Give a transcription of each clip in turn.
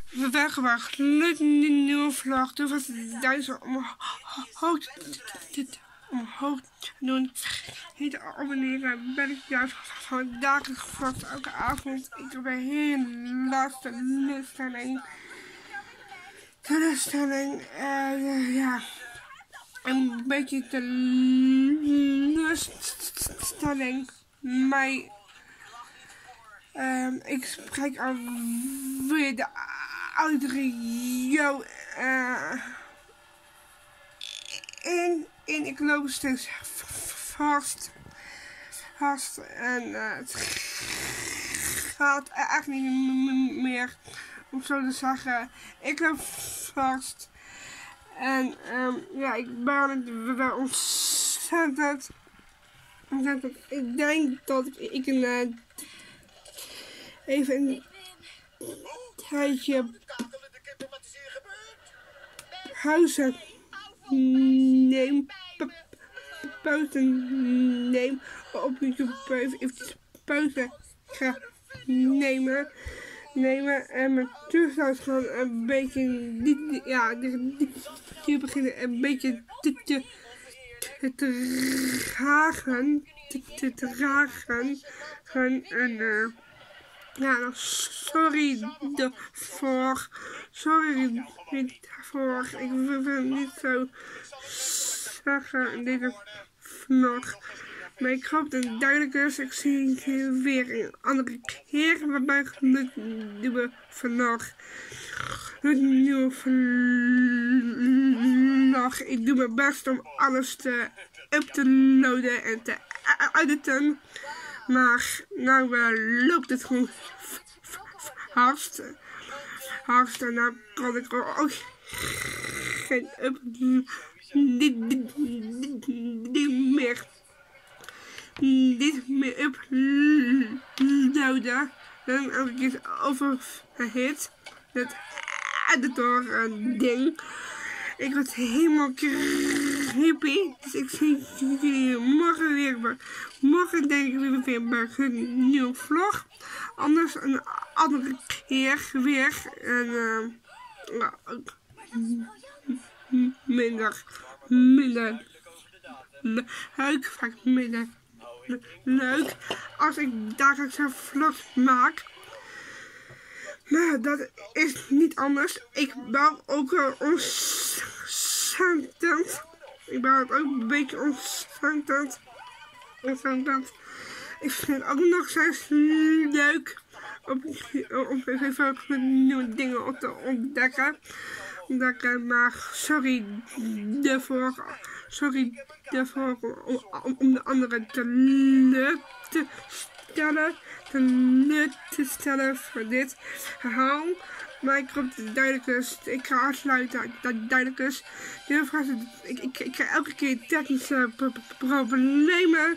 weggebracht. Nieuwe vlog. Doe wat duizend omhoog te doen. Niet te abonneren. Ben ik juist vandaag gevlogd elke avond. Ik heb een hele laatste teleurstelling. Ja. Een beetje teleurstelling. Maar ik spreek alweer de audio in. Ik loop steeds vast en het gaat echt niet meer, om zo te zeggen. Ik loop vast en ja, ik ben het wel ontzettend. Ik denk dat ik even een tijdje pauze neem, op YouTube even pauze ga nemen en mijn toestand gewoon een beetje die beginnen een beetje te dragen en ja, sorry daarvoor. Ik wil niet zo zeggen in deze vlog. Maar ik hoop dat het duidelijk is. Ik zie je weer een andere keer waarbij ik nieuwe vlog. Een nieuwe vlog. Ik doe mijn best om alles te uploaden en te editen. Maar nou loopt het gewoon hard. En nou kan ik ook geen dit meer uploaden. Dan heb ik het overhit. Het editor ding. Ik word helemaal creepy. Dus ik zie jullie morgen weer. Morgen denk ik weer bij een nieuwe vlog. Anders een andere keer weer. En minder leuk. Vaak minder leuk. Als ik dagelijks een vlog maak. Maar dat is niet anders. Ik ben ook ontzettend. Ik ben ook een beetje ontzettend. Ik vind het ook nog steeds leuk om even nieuwe dingen te ontdekken. Maar sorry daarvoor om de anderen teleur te stellen voor dit verhaal. Maar ik hoop dat het duidelijk is. Ik ga afsluiten dat het duidelijk is. Ik krijg elke keer technische problemen.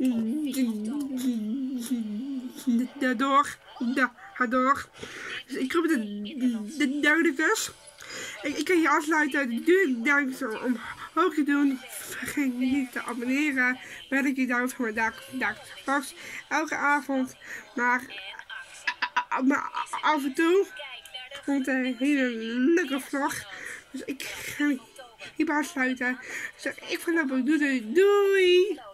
Daardoor. Dus ik hoop dat het duidelijk is. Ik kan je afsluiten. Doe het duimpje omhoog te doen. Vergeet niet te abonneren. Ben ik je duimpje voor dagelijks vast. Elke avond. Maar af en toe komt een hele leuke vlog. Dus ik ga hierbij afsluiten. Dus ik voorlopig doei.